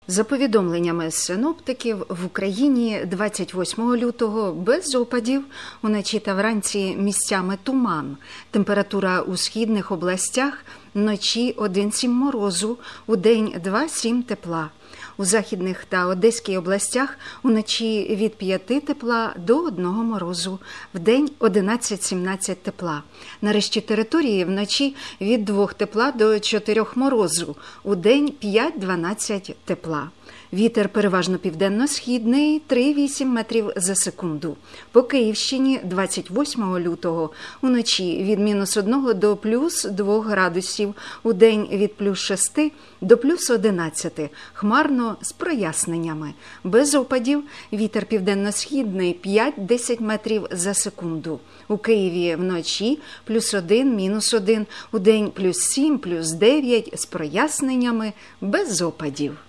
За повідомленнями синоптиків, в Україні 28 лютого без опадів, уночі та вранці місцями туман. Температура у східних областях вночі 1,7 морозу, удень 2,7 тепла. У західних та Одеській областях уночі від 5 тепла до 1 морозу, вдень 11-17 тепла. На решті території вночі від 2 тепла до 4 морозу, удень 5-12 тепла. Вітер переважно південно-східний 3,8 метрів за секунду. По Київщині 28 лютого уночі від -1 до +2 градусів, удень від +6 до +11, хмарно з проясненнями. Без опадів вітер південно-східний 5-10 метрів за секунду. У Києві вночі +1, -1, удень +7, +9 з проясненнями, без опадів.